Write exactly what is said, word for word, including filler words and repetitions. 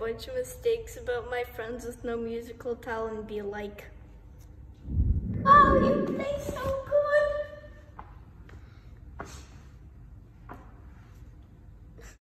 bunch of mistakes about my friends with no musical talent and be like, "Oh, you play so